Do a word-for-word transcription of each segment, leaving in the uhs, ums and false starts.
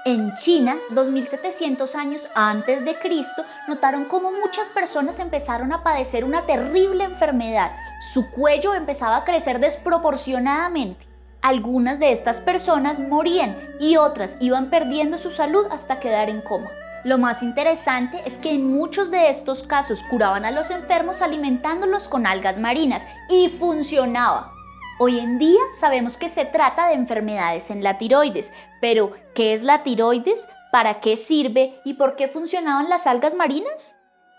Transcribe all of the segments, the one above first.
En China, dos mil setecientos años antes de Cristo, notaron cómo muchas personas empezaron a padecer una terrible enfermedad. Su cuello empezaba a crecer desproporcionadamente. Algunas de estas personas morían y otras iban perdiendo su salud hasta quedar en coma. Lo más interesante es que en muchos de estos casos curaban a los enfermos alimentándolos con algas marinas y funcionaba. Hoy en día sabemos que se trata de enfermedades en la tiroides, pero ¿qué es la tiroides? ¿Para qué sirve? ¿Y por qué funcionaban las algas marinas?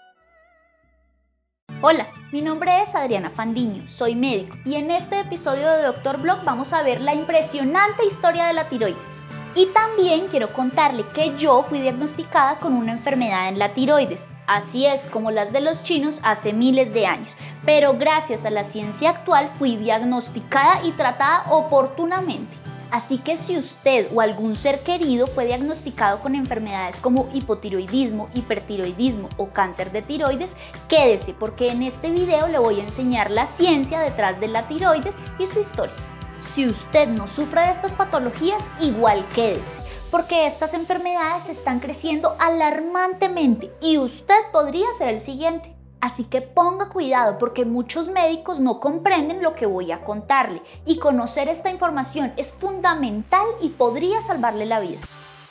Hola, mi nombre es Adriana Fandiño, soy médico y en este episodio de Doctor Blog vamos a ver la impresionante historia de la tiroides. Y también quiero contarle que yo fui diagnosticada con una enfermedad en la tiroides, así es como las de los chinos hace miles de años, pero gracias a la ciencia actual fui diagnosticada y tratada oportunamente. Así que si usted o algún ser querido fue diagnosticado con enfermedades como hipotiroidismo, hipertiroidismo o cáncer de tiroides, quédese porque en este video le voy a enseñar la ciencia detrás de la tiroides y su historia. Si usted no sufre de estas patologías, igual quédese, porque estas enfermedades están creciendo alarmantemente y usted podría ser el siguiente. Así que ponga cuidado porque muchos médicos no comprenden lo que voy a contarle y conocer esta información es fundamental y podría salvarle la vida.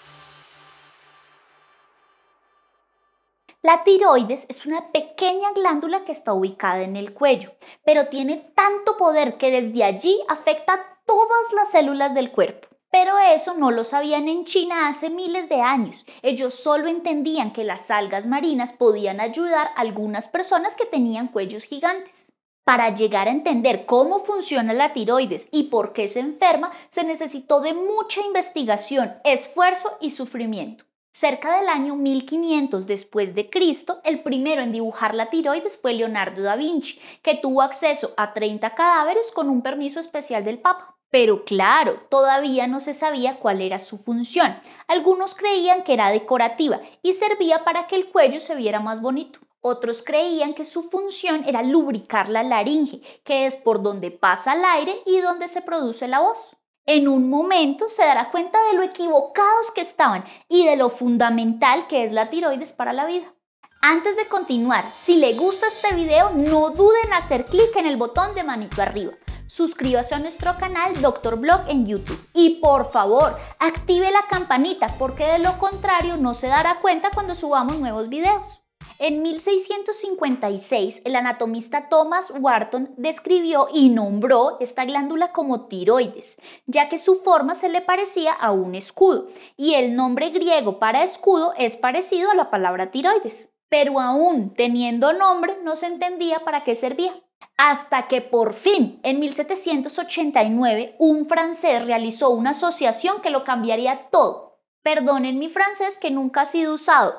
La tiroides es una pequeña glándula que está ubicada en el cuello, pero tiene tanto poder que desde allí afecta a todas las células del cuerpo. Pero eso no lo sabían en China hace miles de años. Ellos solo entendían que las algas marinas podían ayudar a algunas personas que tenían cuellos gigantes. Para llegar a entender cómo funciona la tiroides y por qué se enferma, se necesitó de mucha investigación, esfuerzo y sufrimiento. Cerca del año mil quinientos después de Cristo, el primero en dibujar la tiroides fue Leonardo da Vinci, que tuvo acceso a treinta cadáveres con un permiso especial del Papa. Pero claro, todavía no se sabía cuál era su función. Algunos creían que era decorativa y servía para que el cuello se viera más bonito. Otros creían que su función era lubricar la laringe, que es por donde pasa el aire y donde se produce la voz. En un momento se dará cuenta de lo equivocados que estaban y de lo fundamental que es la tiroides para la vida. Antes de continuar, si le gusta este video, no duden en hacer clic en el botón de manito arriba. Suscríbase a nuestro canal Doctor Blog en YouTube y por favor active la campanita porque de lo contrario no se dará cuenta cuando subamos nuevos videos. En mil seiscientos cincuenta y seis, el anatomista Thomas Wharton describió y nombró esta glándula como tiroides, ya que su forma se le parecía a un escudo, y el nombre griego para escudo es parecido a la palabra tiroides. Pero aún teniendo nombre, no se entendía para qué servía. Hasta que por fin, en mil setecientos ochenta y nueve, un francés realizó una asociación que lo cambiaría todo. Perdonen mi francés que nunca ha sido usado.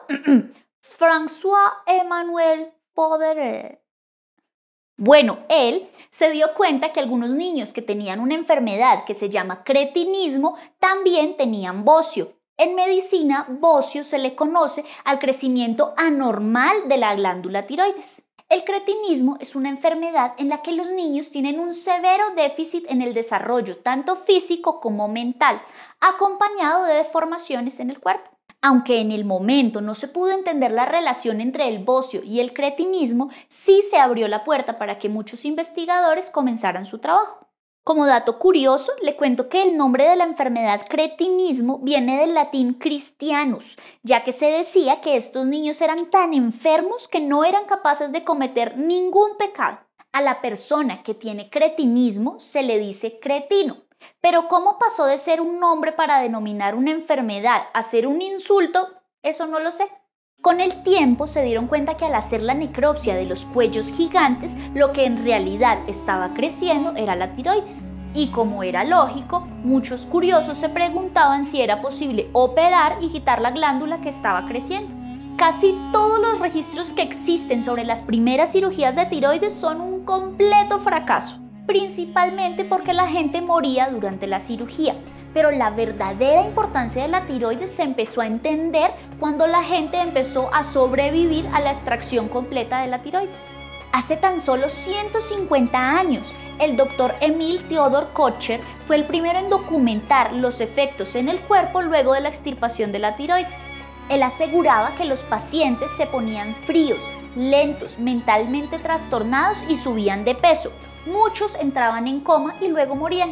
François-Emmanuel Poiret. Bueno, él se dio cuenta que algunos niños que tenían una enfermedad que se llama cretinismo también tenían bocio. En medicina, bocio se le conoce al crecimiento anormal de la glándula tiroides. El cretinismo es una enfermedad en la que los niños tienen un severo déficit en el desarrollo, tanto físico como mental, acompañado de deformaciones en el cuerpo. Aunque en el momento no se pudo entender la relación entre el bocio y el cretinismo, sí se abrió la puerta para que muchos investigadores comenzaran su trabajo. Como dato curioso, le cuento que el nombre de la enfermedad cretinismo viene del latín Christianus, ya que se decía que estos niños eran tan enfermos que no eran capaces de cometer ningún pecado. A la persona que tiene cretinismo se le dice cretino. Pero ¿cómo pasó de ser un nombre para denominar una enfermedad a ser un insulto? Eso no lo sé. Con el tiempo se dieron cuenta que al hacer la necropsia de los cuellos gigantes, lo que en realidad estaba creciendo era la tiroides. Y como era lógico, muchos curiosos se preguntaban si era posible operar y quitar la glándula que estaba creciendo. Casi todos los registros que existen sobre las primeras cirugías de tiroides son un completo fracaso, principalmente porque la gente moría durante la cirugía. Pero la verdadera importancia de la tiroides se empezó a entender cuando la gente empezó a sobrevivir a la extracción completa de la tiroides. Hace tan solo ciento cincuenta años, El doctor Emil Theodor Kocher fue el primero en documentar los efectos en el cuerpo luego de la extirpación de la tiroides. Él aseguraba que los pacientes se ponían fríos, lentos, mentalmente trastornados y subían de peso. Muchos entraban en coma y luego morían.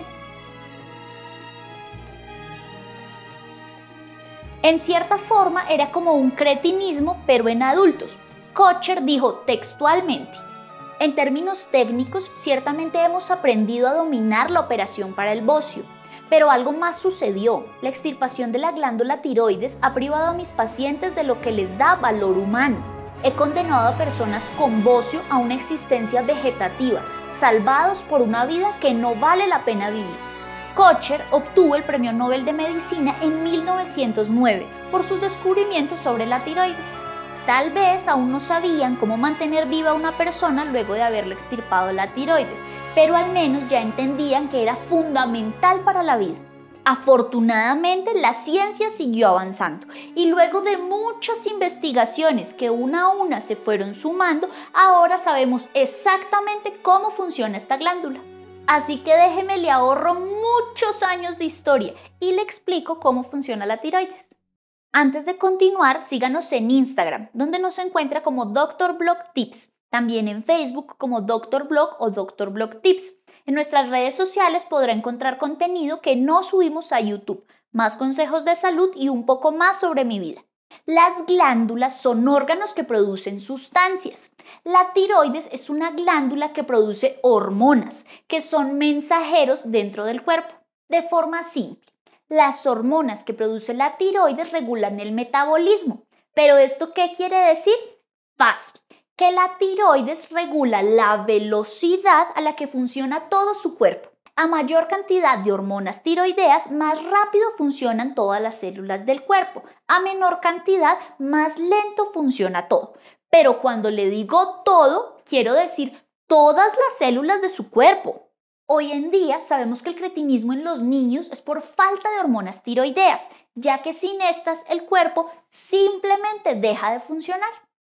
En cierta forma era como un cretinismo, pero en adultos. Kocher dijo textualmente: en términos técnicos, ciertamente hemos aprendido a dominar la operación para el bocio, pero algo más sucedió. La extirpación de la glándula tiroides ha privado a mis pacientes de lo que les da valor humano. He condenado a personas con bocio a una existencia vegetativa, salvados por una vida que no vale la pena vivir. Kocher obtuvo el Premio Nobel de Medicina en mil novecientos nueve por sus descubrimientos sobre la tiroides. Tal vez aún no sabían cómo mantener viva a una persona luego de haberle extirpado la tiroides, pero al menos ya entendían que era fundamental para la vida. Afortunadamente, la ciencia siguió avanzando y luego de muchas investigaciones que una a una se fueron sumando, ahora sabemos exactamente cómo funciona esta glándula. Así que déjeme le ahorro muchos años de historia y le explico cómo funciona la tiroides. Antes de continuar, síganos en Instagram, donde nos encuentra como doctor blog tips, también en Facebook como doctor blog o doctor blog tips. En nuestras redes sociales podrá encontrar contenido que no subimos a YouTube, más consejos de salud y un poco más sobre mi vida. Las glándulas son órganos que producen sustancias. La tiroides es una glándula que produce hormonas, que son mensajeros dentro del cuerpo. De forma simple, las hormonas que produce la tiroides regulan el metabolismo. ¿Pero esto qué quiere decir? Fácil, que la tiroides regula la velocidad a la que funciona todo su cuerpo. A mayor cantidad de hormonas tiroideas, más rápido funcionan todas las células del cuerpo. A menor cantidad, más lento funciona todo. Pero cuando le digo todo, quiero decir todas las células de su cuerpo. Hoy en día sabemos que el cretinismo en los niños es por falta de hormonas tiroideas, ya que sin estas el cuerpo simplemente deja de funcionar.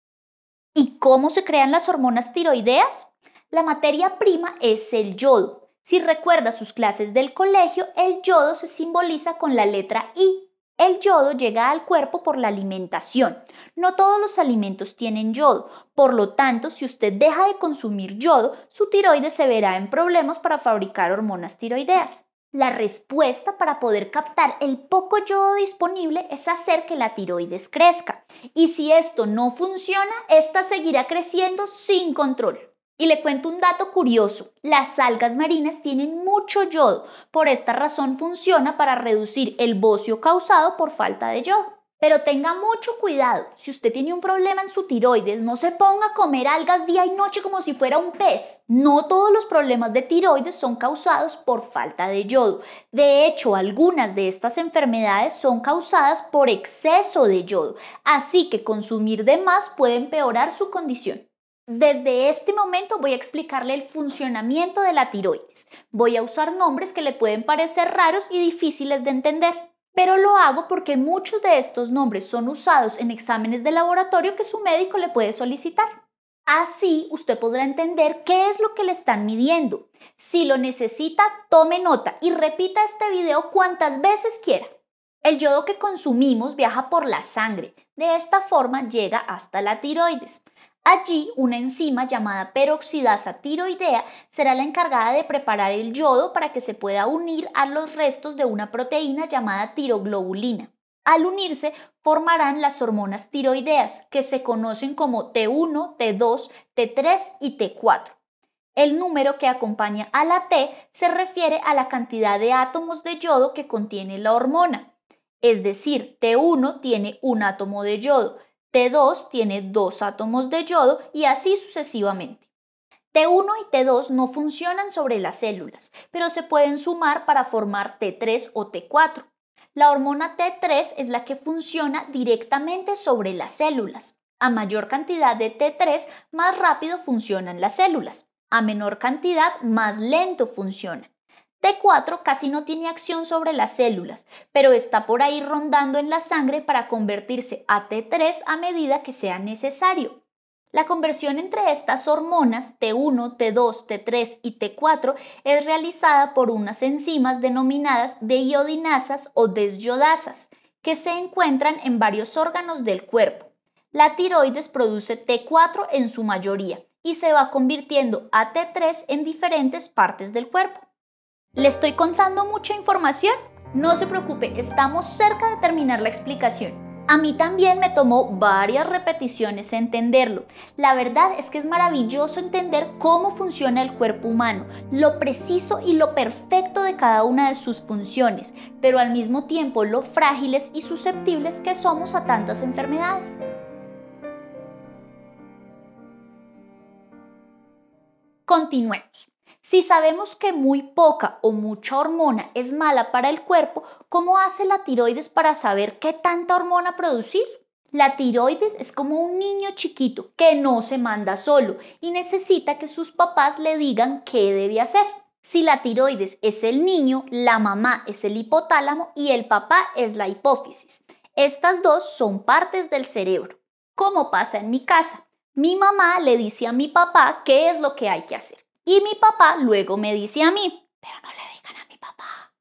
¿Y cómo se crean las hormonas tiroideas? La materia prima es el yodo. Si recuerda sus clases del colegio, el yodo se simboliza con la letra I. El yodo llega al cuerpo por la alimentación. No todos los alimentos tienen yodo, por lo tanto, si usted deja de consumir yodo, su tiroides se verá en problemas para fabricar hormonas tiroideas. La respuesta para poder captar el poco yodo disponible es hacer que la tiroides crezca. Y si esto no funciona, esta seguirá creciendo sin control. Y le cuento un dato curioso, las algas marinas tienen mucho yodo, por esta razón funciona para reducir el bocio causado por falta de yodo. Pero tenga mucho cuidado, si usted tiene un problema en su tiroides, no se ponga a comer algas día y noche como si fuera un pez. No todos los problemas de tiroides son causados por falta de yodo. De hecho, algunas de estas enfermedades son causadas por exceso de yodo, así que consumir de más puede empeorar su condición. Desde este momento voy a explicarle el funcionamiento de la tiroides. Voy a usar nombres que le pueden parecer raros y difíciles de entender, pero lo hago porque muchos de estos nombres son usados en exámenes de laboratorio que su médico le puede solicitar. Así usted podrá entender qué es lo que le están midiendo. Si lo necesita, tome nota y repita este video cuantas veces quiera. El yodo que consumimos viaja por la sangre. De esta forma llega hasta la tiroides. Allí, una enzima llamada peroxidasa tiroidea será la encargada de preparar el yodo para que se pueda unir a los restos de una proteína llamada tiroglobulina. Al unirse, formarán las hormonas tiroideas, que se conocen como T uno, T dos, T tres y T cuatro. El número que acompaña a la T se refiere a la cantidad de átomos de yodo que contiene la hormona. Es decir, T uno tiene un átomo de yodo, T dos tiene dos átomos de yodo y así sucesivamente. T uno y T dos no funcionan sobre las células, pero se pueden sumar para formar T tres o T cuatro. La hormona T tres es la que funciona directamente sobre las células. A mayor cantidad de T tres, más rápido funcionan las células. A menor cantidad, más lento funciona. T cuatro casi no tiene acción sobre las células, pero está por ahí rondando en la sangre para convertirse a T tres a medida que sea necesario. La conversión entre estas hormonas T uno, T dos, T tres y T cuatro es realizada por unas enzimas denominadas deiodinasas o desyodasas, que se encuentran en varios órganos del cuerpo. La tiroides produce T cuatro en su mayoría y se va convirtiendo a T tres en diferentes partes del cuerpo. ¿Le estoy contando mucha información? No se preocupe, estamos cerca de terminar la explicación. A mí también me tomó varias repeticiones entenderlo. La verdad es que es maravilloso entender cómo funciona el cuerpo humano, lo preciso y lo perfecto de cada una de sus funciones, pero al mismo tiempo lo frágiles y susceptibles que somos a tantas enfermedades. Continuemos. Si sabemos que muy poca o mucha hormona es mala para el cuerpo, ¿cómo hace la tiroides para saber qué tanta hormona producir? La tiroides es como un niño chiquito que no se manda solo y necesita que sus papás le digan qué debe hacer. Si la tiroides es el niño, la mamá es el hipotálamo y el papá es la hipófisis. Estas dos son partes del cerebro. ¿Cómo pasa en mi casa? Mi mamá le dice a mi papá qué es lo que hay que hacer. Y mi papá luego me dice a mí, pero no le digan a mi papá.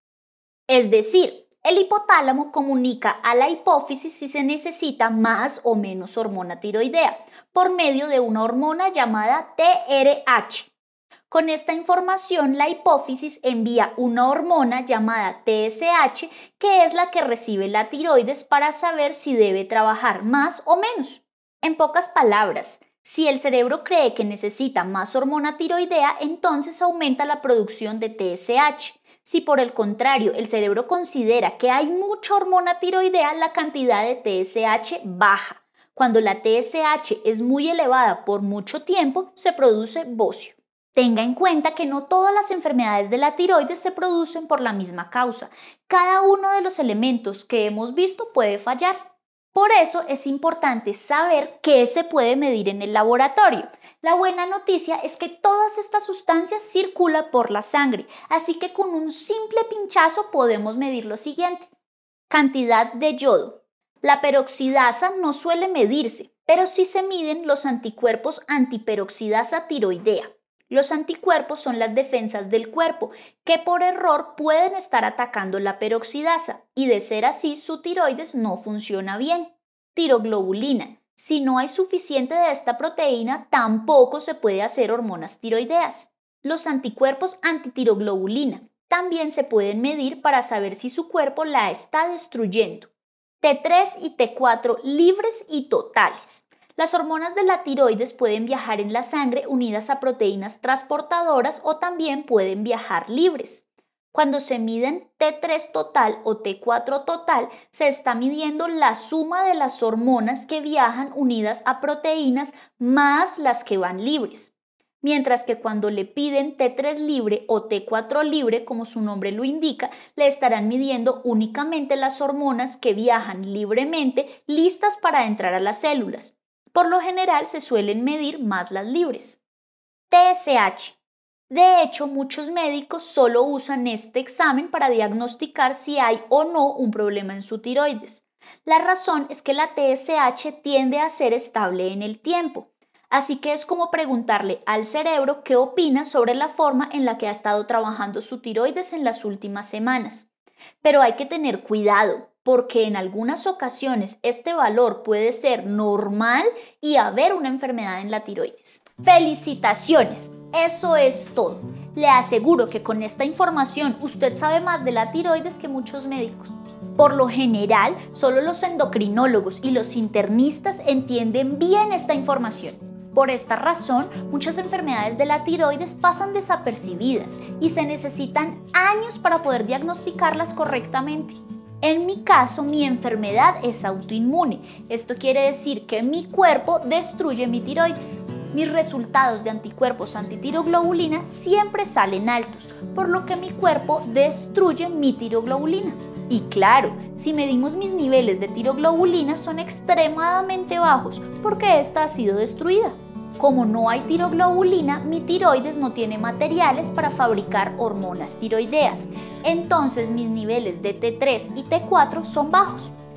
Es decir, el hipotálamo comunica a la hipófisis si se necesita más o menos hormona tiroidea por medio de una hormona llamada T R H. Con esta información, la hipófisis envía una hormona llamada T S H, que es la que recibe la tiroides para saber si debe trabajar más o menos. En pocas palabras, si el cerebro cree que necesita más hormona tiroidea, entonces aumenta la producción de T S H. Si por el contrario el cerebro considera que hay mucha hormona tiroidea, la cantidad de T S H baja. Cuando la T S H es muy elevada por mucho tiempo, se produce bocio. Tenga en cuenta que no todas las enfermedades de la tiroides se producen por la misma causa. Cada uno de los elementos que hemos visto puede fallar. Por eso es importante saber qué se puede medir en el laboratorio. La buena noticia es que todas estas sustancias circulan por la sangre, así que con un simple pinchazo podemos medir lo siguiente. Cantidad de yodo. La peroxidasa no suele medirse, pero sí se miden los anticuerpos antiperoxidasa tiroidea. Los anticuerpos son las defensas del cuerpo que por error pueden estar atacando la peroxidasa y de ser así su tiroides no funciona bien. Tiroglobulina. Si no hay suficiente de esta proteína, tampoco se puede hacer hormonas tiroideas. Los anticuerpos antitiroglobulina también se pueden medir para saber si su cuerpo la está destruyendo. T tres y T cuatro libres y totales. Las hormonas de la tiroides pueden viajar en la sangre unidas a proteínas transportadoras o también pueden viajar libres. Cuando se miden T tres total o T cuatro total, se está midiendo la suma de las hormonas que viajan unidas a proteínas más las que van libres. Mientras que cuando le piden T tres libre o T cuatro libre, como su nombre lo indica, le estarán midiendo únicamente las hormonas que viajan libremente, listas para entrar a las células. Por lo general se suelen medir más las libres. T S H. De hecho, muchos médicos solo usan este examen para diagnosticar si hay o no un problema en su tiroides. La razón es que la T S H tiende a ser estable en el tiempo, así que es como preguntarle al cerebro qué opina sobre la forma en la que ha estado trabajando su tiroides en las últimas semanas. Pero hay que tener cuidado, porque en algunas ocasiones este valor puede ser normal y haber una enfermedad en la tiroides. ¡Felicitaciones! Eso es todo. Le aseguro que con esta información usted sabe más de la tiroides que muchos médicos. Por lo general, solo los endocrinólogos y los internistas entienden bien esta información. Por esta razón, muchas enfermedades de la tiroides pasan desapercibidas y se necesitan años para poder diagnosticarlas correctamente. En mi caso, mi enfermedad es autoinmune. Esto quiere decir que mi cuerpo destruye mi tiroides. Mis resultados de anticuerpos antitiroglobulina siempre salen altos, por lo que mi cuerpo destruye mi tiroglobulina. Y claro, si medimos mis niveles de tiroglobulina son extremadamente bajos, porque esta ha sido destruida. Como no hay tiroglobulina, mi tiroides no tiene materiales para fabricar hormonas tiroideas. Entonces mis niveles de T tres y T cuatro son bajos.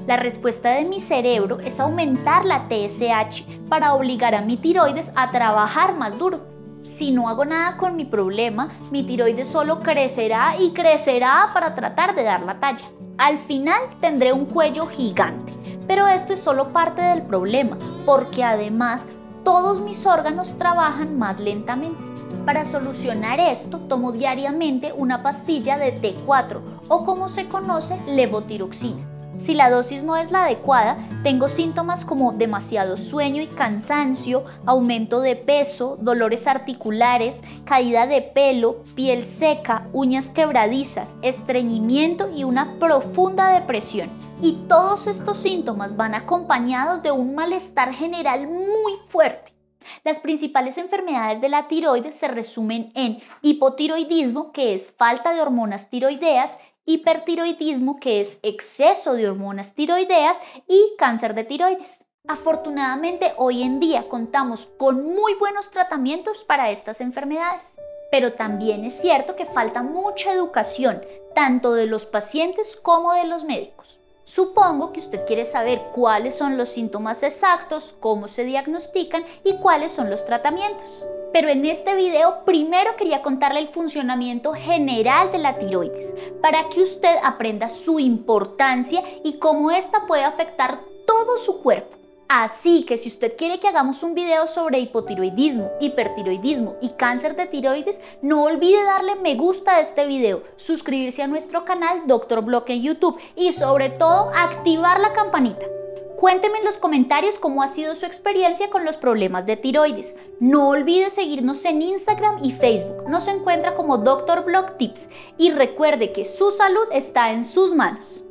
La respuesta de mi cerebro es aumentar la T S H para obligar a mi tiroides a trabajar más duro. Si no hago nada con mi problema, mi tiroides solo crecerá y crecerá para tratar de dar la talla. Al final tendré un cuello gigante, pero esto es solo parte del problema, porque además todos mis órganos trabajan más lentamente. Para solucionar esto, tomo diariamente una pastilla de T cuatro o como se conoce, levotiroxina. Si la dosis no es la adecuada, tengo síntomas como demasiado sueño y cansancio, aumento de peso, dolores articulares, caída de pelo, piel seca, uñas quebradizas, estreñimiento y una profunda depresión. Y todos estos síntomas van acompañados de un malestar general muy fuerte. Las principales enfermedades de la tiroides se resumen en hipotiroidismo, que es falta de hormonas tiroideas, hipertiroidismo, que es exceso de hormonas tiroideas, y cáncer de tiroides. Afortunadamente, hoy en día contamos con muy buenos tratamientos para estas enfermedades, pero también es cierto que falta mucha educación, tanto de los pacientes como de los médicos. Supongo que usted quiere saber cuáles son los síntomas exactos, cómo se diagnostican y cuáles son los tratamientos. Pero en este video primero quería contarle el funcionamiento general de la tiroides, para que usted aprenda su importancia y cómo esta puede afectar todo su cuerpo. Así que si usted quiere que hagamos un video sobre hipotiroidismo, hipertiroidismo y cáncer de tiroides, no olvide darle me gusta a este video, suscribirse a nuestro canal Doctor Block en YouTube y sobre todo activar la campanita. Cuénteme en los comentarios cómo ha sido su experiencia con los problemas de tiroides. No olvide seguirnos en Instagram y Facebook. Nos encuentra como Doctor Block Tips y recuerde que su salud está en sus manos.